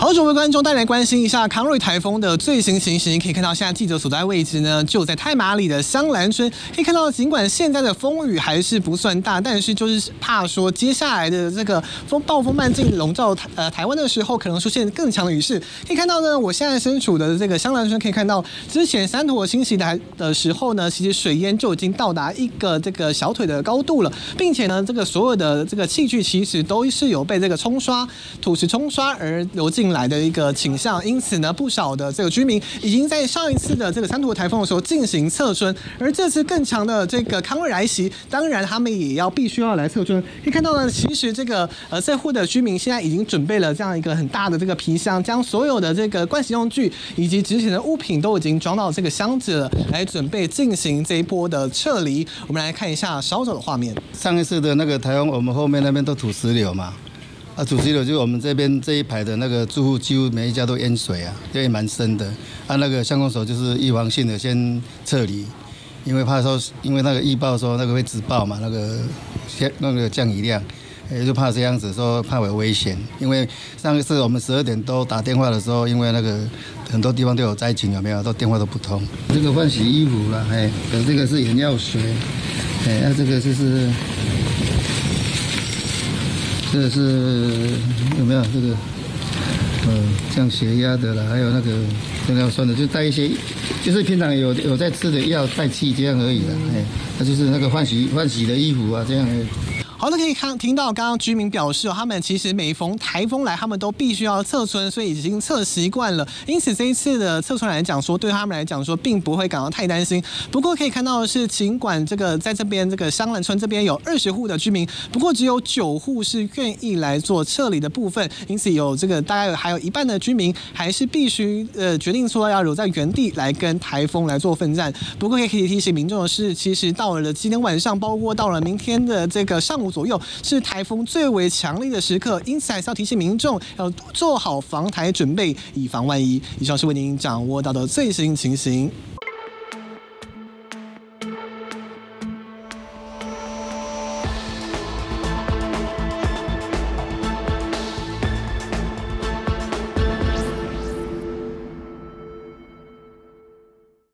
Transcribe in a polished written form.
好，各位观众，带来关心一下康瑞台风的最新情形。可以看到，现在记者所在位置呢，就在太麻里的香兰村。可以看到，尽管现在的风雨还是不算大，但是就是怕说接下来的这个暴风漫进笼罩台湾的时候，可能出现更强的雨势。可以看到呢，我现在身处的这个香兰村，可以看到之前山坨侵袭的时候呢，其实水淹就已经到达一个这个小腿的高度了，并且呢，这个所有的这个器具其实都是有被这个土石冲刷而流进来的一个倾向，因此呢，不少的这个居民已经在上一次的这个山坨台风的时候进行测春，而这次更强的这个康瑞来袭，当然他们也必须要来测春。可以看到呢，其实这个这户的居民现在已经准备了这样一个很大的这个皮箱，将所有的这个盥洗用具以及值钱的物品都已经装到这个箱子了，来准备进行这一波的撤离。我们来看一下稍早的画面。 上一次的那个台风，我们后面那边都土石流嘛。土石流就是我们这边这一排的那个住户几乎每一家都淹水啊，也蛮深的。那个乡公所就是预防性的先撤离，因为怕说，因为那个预报说那个会直爆嘛，那个降雨量，就怕这样子说怕有危险。因为上一次我们12点多打电话的时候，因为那个很多地方都有灾情，有没有？都电话都不通。这个换洗衣服了，这个是眼药水，这个就是。这个是有没有这个降血压的啦，还有那个降尿酸的，就带一些，就是平常有在吃的药带气这样而已啦，那就是那个换洗的衣服啊这样而已。 好的，可以听到刚刚居民表示，他们其实每逢台风来，他们都必须要测春，所以已经测习惯了。因此这一次的测春来讲说，对他们来讲说，并不会感到太担心。不过可以看到的是，尽管这个在这边这个香兰村这边有20户的居民，不过只有9户是愿意来做撤离的部分。因此有这个大概还有一半的居民还是必须决定说要留在原地来跟台风来做奋战。不过可以提醒民众的是，其实到了今天晚上，包括到了明天的这个上午左右，是台风最为强力的时刻，因此还是要提醒民众要做好防台准备，以防万一。以上是为您掌握到的最新情形。